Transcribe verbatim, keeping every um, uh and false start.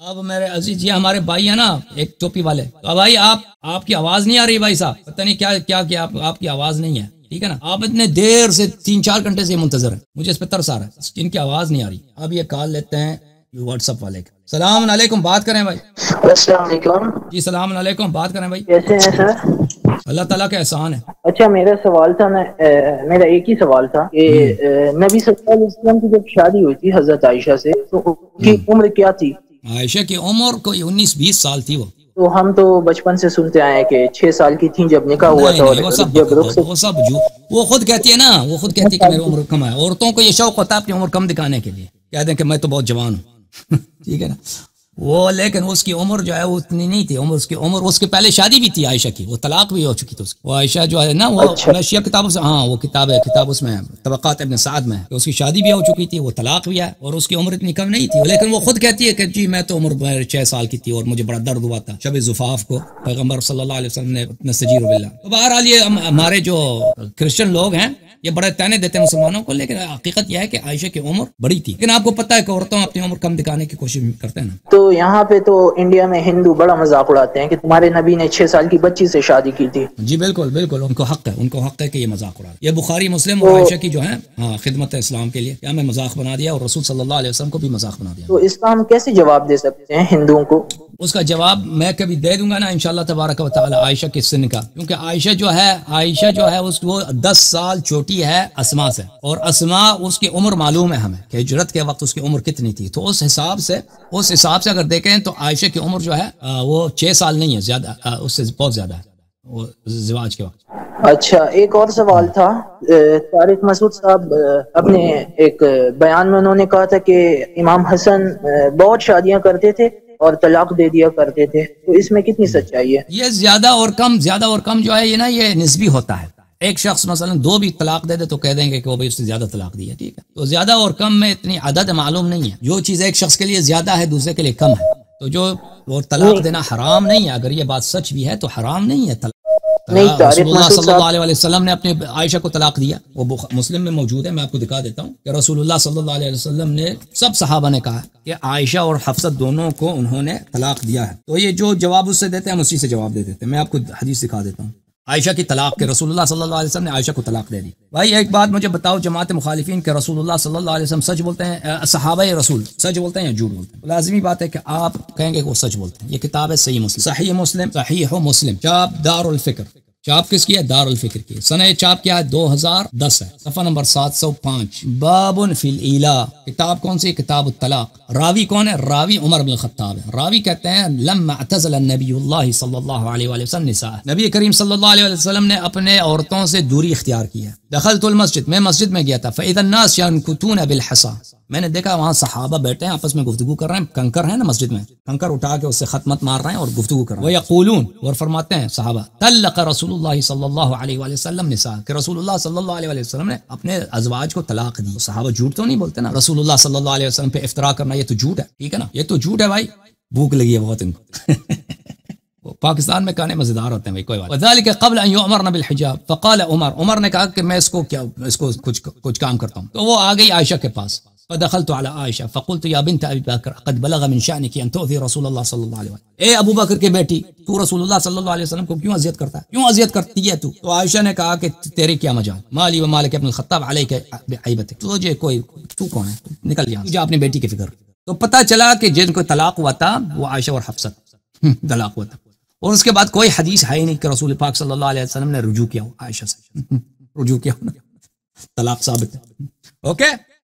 اب میرے عزیز یہ ہمارے بھائی ہیں نا ایک ٹوپی والے، تو بھائی آپ آپ کی آواز نہیں آ رہی بھائی صاحب، پتہ نہیں کیا کیا کیا آپ, آپ کی آواز نہیں ہے، ٹھیک ہے نا؟ آپ اتنے دیر سے تین چار گھنٹے سے منتظر ہیں، مجھے اس پہ ترس آ رہا ہے، ان کی آواز نہیں آ رہی۔ اب یہ کال لیتے ہیں واٹس ایپ والے کا۔ السلام علیکم، بات کریں بھائی۔ السلام علیکم جی السلام علیکم، بات کریں بھائی۔ کیسے ہیں سر؟ اللہ تعالیٰ کا احسان ہے۔ اچھا میرا سوال تھا نا، میرا ایک ہی سوال تھا کہ نبی صلی اللہ علیہ وسلم کی جب شادی ہوئی تھی حضرت عائشہ سے تو ان کی عمر کیا تھی؟ عائشہ کی عمر کوئی انیس بیس سال تھی وہ۔ تو ہم تو بچپن سے سنتے آئے ہیں کہ چھ سال کی تھیں جب نکاح ہوا تھا، اور وہ سب جب رخ وہ سب جو وہ خود کہتی ہے نا، وہ خود کہتی ہے کہ میری عمر کم ہے۔ عورتوں کو یہ شوق ہوتا ہے اپنی عمر کم دکھانے کے لیے، کہہ دیں کہ میں تو بہت جوان ہوں ٹھیک ہے نا؟ وہ لیکن اس کی عمر جو ہے وہ اتنی نہیں تھی، عمر اس کی عمر اس کے پہلے شادی بھی تھی عائشہ کی، وہ طلاق بھی ہو چکی تھی اس کی۔ وہ عائشہ جو ہے نا وہ نشیہ کتاب سے، ہاں وہ کتاب ہے، کتاب اس میں طبقات ابن سعد میں ہے کہ اس کی شادی بھی ہو چکی تھی، وہ طلاق بھی ہے، اور اس کی عمر اتنی کم نہیں تھی، لیکن وہ خود کہتی ہے کہ جی میں تو عمر چھ سال کی تھی اور مجھے بڑا درد ہوا تھا شب زفاف کو پیغمبر صلی اللہ علیہ وسلم نے نستجیر باللہ۔ تو بہرحال یہ ہمارے جو کرسچن لوگ ہیں یہ بڑے تانے دیتے ہیں مسلمانوں کو، لیکن حقیقت یہ ہے کہ عائشہ کی عمر بڑی تھی، لیکن آپ کو پتہ ہے کہ عورتوں اپنی عمر کم دکھانے کی کوشش کرتے ہیں نا۔ تو یہاں پہ تو انڈیا میں ہندو بڑا مذاق اڑاتے ہیں کہ تمہارے نبی نے چھ سال کی بچی سے شادی کی تھی۔ جی بالکل بالکل، ان کو حق ہے، ان کو حق ہے کہ یہ مذاق اڑائے۔ یہ بخاری مسلم اور عائشہ کی جو ہے ہاں خدمت اسلام کے لیے ہمیں مذاق بنا دیا، اور رسول صلی اللہ علیہ وسلم کو بھی مذاق بنا دیا۔ تو اسلام کیسے جواب دے سکتے ہیں ہندوؤں کو؟ اس کا جواب میں کبھی دے دوں گا نا انشاءاللہ تبارک و تعالی عائشہ کے سن کا، کیونکہ عائشہ جو ہے عائشہ جو ہے اس وہ دس سال چھوٹی ہے اسما سے، اور اسما اس کی عمر معلوم ہے ہمیں کہ ہجرت کے وقت اس کی عمر کتنی تھی، تو اس حساب سے اس حساب سے اگر دیکھیں تو عائشہ کی عمر جو ہے وہ چھ سال نہیں ہے، زیادہ اس سے بہت زیادہ ہے وہ زواج کے وقت۔ اچھا ایک اور سوال تھا، طارق مسعود صاحب اپنے ایک بیان میں انہوں نے کہا تھا کہ امام حسن بہت شادیاں کرتے تھے اور طلاق دے دیا کرتے تھے، تو اس میں کتنی سچائی ہے؟ یہ زیادہ اور کم زیادہ اور کم جو ہے یہ نا یہ نسبی ہوتا ہے۔ ایک شخص مثلا دو بھی طلاق دے دے تو کہہ دیں گے کہ وہ اس سے زیادہ طلاق دی ہے، ٹھیک ہے؟ تو زیادہ اور کم میں اتنی عدد معلوم نہیں ہے، جو چیز ایک شخص کے لیے زیادہ ہے دوسرے کے لیے کم ہے، تو جو وہ طلاق دینا حرام نہیں ہے، اگر یہ بات سچ بھی ہے تو حرام نہیں ہے طلاق۔ رسول اللہ صلی اللہ علیہ وسلم نے اپنے عائشہ کو طلاق دیا، وہ مسلم میں موجود ہے، میں آپ کو دکھا دیتا ہوں کہ رسول اللہ صلی اللہ علیہ وسلم نے سب صحابہ نے کہا کہ عائشہ اور حفصہ دونوں کو انہوں نے طلاق دیا ہے۔ تو یہ جو جواب اس سے دیتے ہیں ہم اسی سے جواب دے دیتے ہیں۔ میں آپ کو حدیث دکھا دیتا ہوں عائشہ کی طلاق کے، رسول اللہ صلی اللہ علیہ وسلم نے عائشہ کو طلاق دے دی۔ بھائی ایک بات مجھے بتاؤ جماعت مخالفین کہ رسول اللہ صلی اللہ علیہ وسلم سچ بولتے ہیں، صحابہ رسول سچ بولتے ہیں یا جھوٹ بولتے ہیں؟ لازمی بات ہے کہ آپ کہیں گے کہ وہ سچ بولتے ہیں۔ یہ کتاب ہے صحیح مسلم، صحیح مسلم صحیح مسلم، چاپ دار الفکر، چاپ کس کی ہے؟ دار الفکر کی، سنہ چاپ کیا ہے؟ دو ہزار دس ہے، صفحہ نمبر سات سو پانچ، باب فی الایلا۔ کتاب کون سی؟ کتاب الطلاق۔ راوی کون ہے؟ راوی عمر بن الخطاب ہے۔ راوی کہتے ہیں لما اعتزل النبی اللہ صلی اللہ علیہ وآلہ وسلم نساء، نبی کریم صلی اللہ علیہ وسلم نے اپنے عورتوں سے دوری اختیار کی ہے۔ دخلت المسجد، میں مسجد میں گیا تھا، فاذا الناس ينكتون بالحصى، میں نے دیکھا وہاں صحابہ بیٹھے ہیں آپس میں گفتگو کر رہے ہیں، کنکر ہے نا مسجد میں، کنکر اٹھا کے اس سے خطمت مار رہے ہیں اور گفتگو کر رہے ہیں۔ ويقولون، اور فرماتے ہیں صحابہ، طلق رسول اللہ صلی اللہ علیہ وآلہ وسلم نساء، کہ رسول اللہ صلی اللہ علیہ وآلہ وسلم نے اپنے ازواج کو طلاق دی۔ صحابہ جھوٹ تو نہیں بولتے نا، رسول اللہ صلی اللہ علیہ وسلم پہ افطرا کرنا یہ تو جھوٹ ہے، ٹھیک ہے نا؟ یہ تو جھوٹ ہے بھائی، بھوک لگی ہے بہت ان کو پاکستان میں کھانے مزیدار ہوتے ہیں بھائی، کوئی بات۔ وذلك قبل ان يؤمرن بالحجاب، فقال عمر، عمر نے کہا کہ میں اس کو کیا اس کو کچھ کچھ کام کرتا ہوں، تو وہ آ گئی عائشہ کے پاس، فدخلت على عائشہ فقلت يا بنت ابي بکر قد بلغ من شأنك ان تؤذي رسول اللہ صلی اللہ علیہ وسلم، اے ابو بکر کے بیٹی تو رسول اللہ صلی اللہ علیہ وسلم کو کیوں اذیت کرتا ہے، کیوں اذیت کرتی ہے تو؟ تو عائشہ نے کہا کہ تیرے کیا مجال، مالی و مالک ابن الخطاب علیک بعیبتک، تجھے کوئی تو کون ہے، نکل یہاں، تجھے اپنی بیٹی کی فکر۔ تو پتہ چلا کہ جن کو طلاق ہوا تھا وہ عائشہ اور حفصہ طلاق ہوا تھا، اور اس کے بعد کوئی حدیث ہے ہی نہیں کہ رسول پاک صلی اللہ علیہ وسلم نے رجوع کیا ہو عائشہ سے، رجوع کیا ہو، طلاق ثابت ہے۔ اوکے